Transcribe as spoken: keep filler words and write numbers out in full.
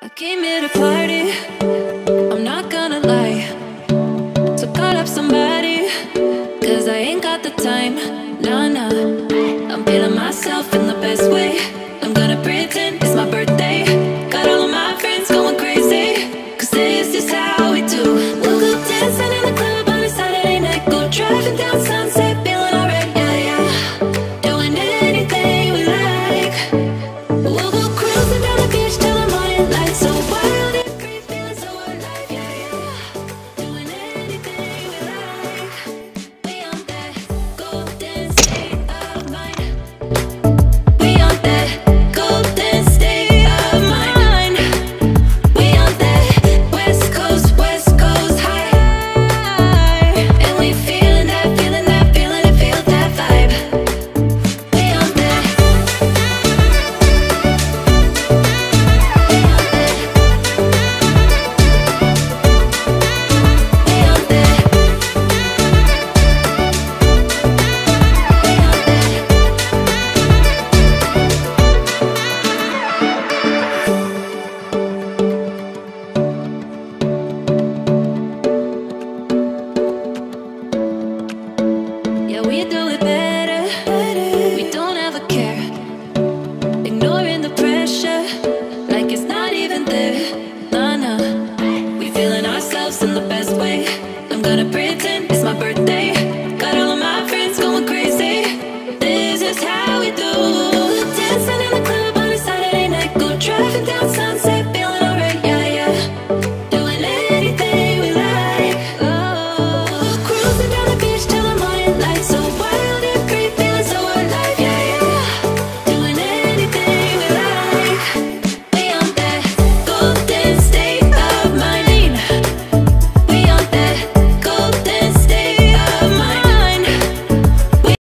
I came here to party, I'm not gonna lie. So call up somebody, cause I ain't got the time. Nah, nah, I'm feeling myself in the best way.